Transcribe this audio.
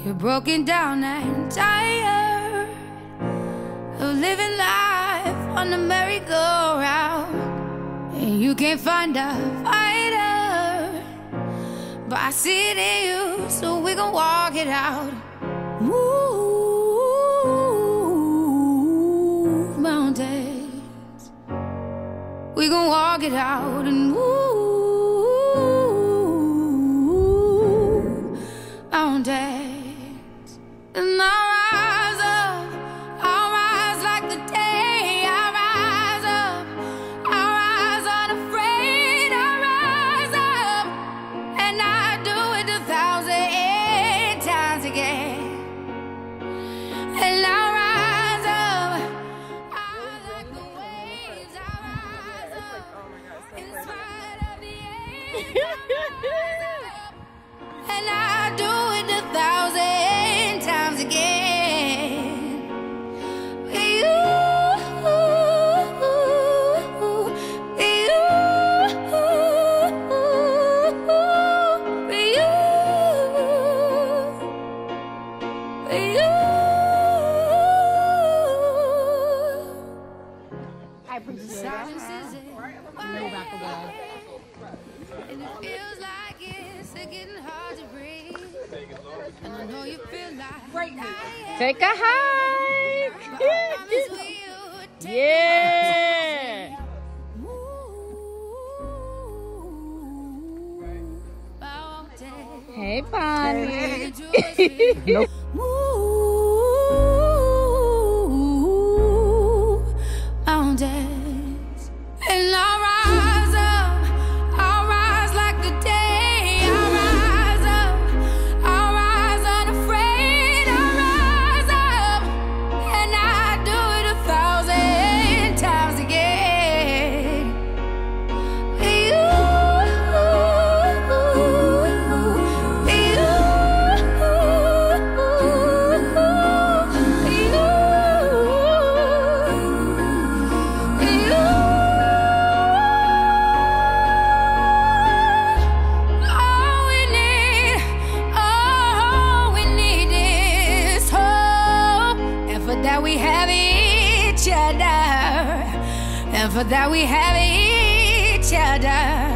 You're broken down and tired of living life on the merry-go-round, and you can't find a fighter, but I see it in you, so we gon' walk it out. Move mountains, we gon' walk it out and move mountains. And I'll rise up, I'll rise like the day. I'll rise up, I'll rise unafraid. I'll rise up, and I'll do it 1,000 times again. And I'll rise up, I'll like the waves. I'll rise up, in spite of the age. And I'll do it 1,000 times again. You, Hi, Princess. silence is it. Move out the way. And it feels like it's getting hard to breathe. And I know you feel like Take a hike. promise we would take Yeah. mountains. Hey, Bonnie. Nope. Mountains. And I'll rise up, I'll rise like the day. I'll rise up, I'll rise unafraid. I'll rise up, and I'll do it 1,000 times again. All we need is hope, and for that we have each other, and for that we have each other.